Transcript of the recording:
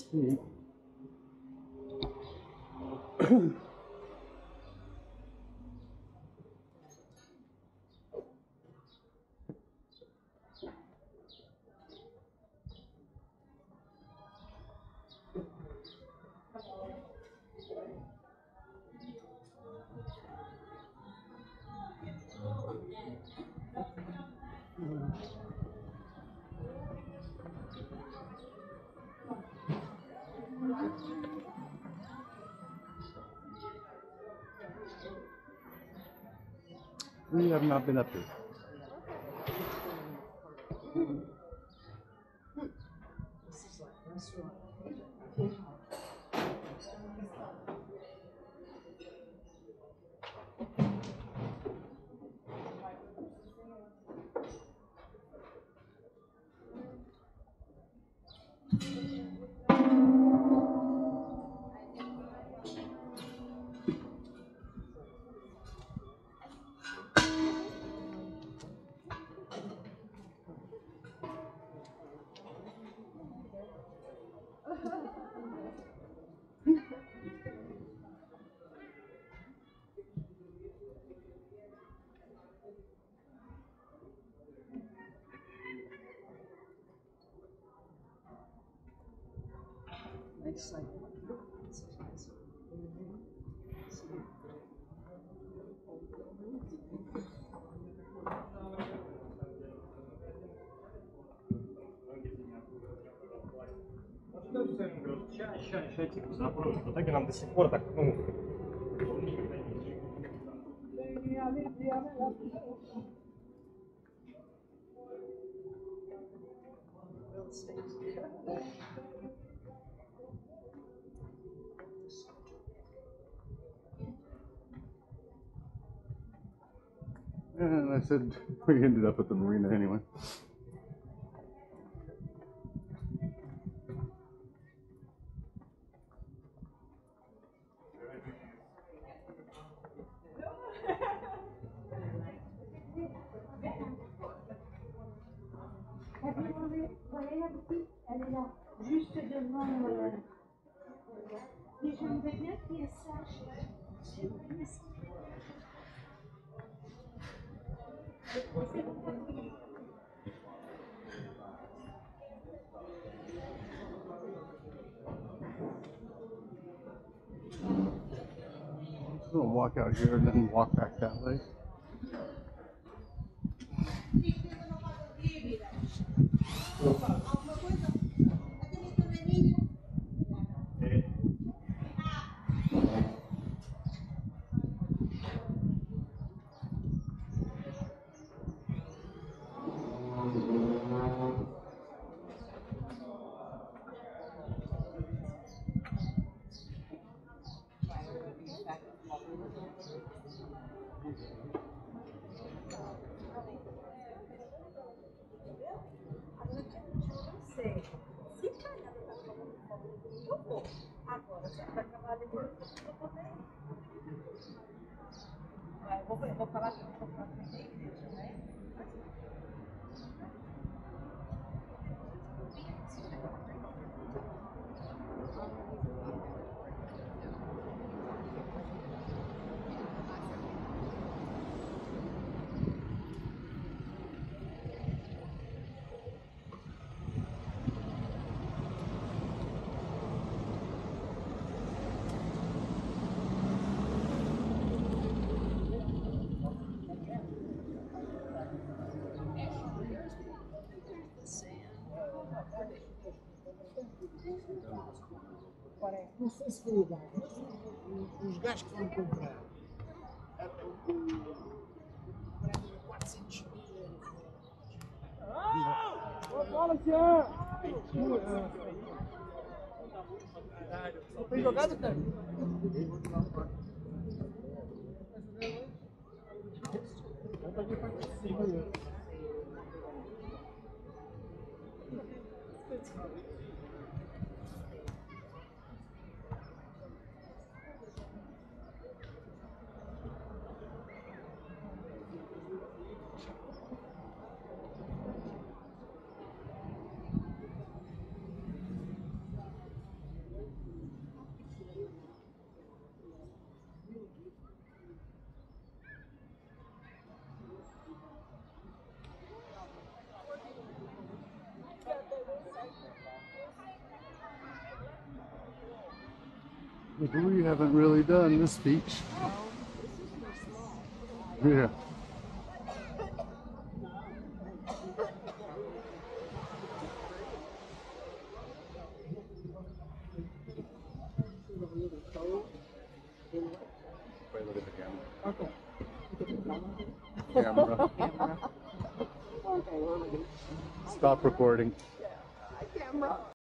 see. We have not been up here. Nice like Сейчас типа запрос. В итоге нам до сих пор так, ну. And I said we ended up at the marina anyway. Elle est là, juste devant. Mais j'aimerais bien qu'il y ait ça. I'm just gonna walk out here and then walk back that way. vou falar que eu vou falar com a igreja, né? Não sei se foi o gajo, os gajos que foram comprar. 400 mil euros. Tem jogado, cara? But we haven't really done this beach. Yeah. Wait, look at the camera. Okay. Camera. Camera. Okay, we're ready. Stop recording. Camera.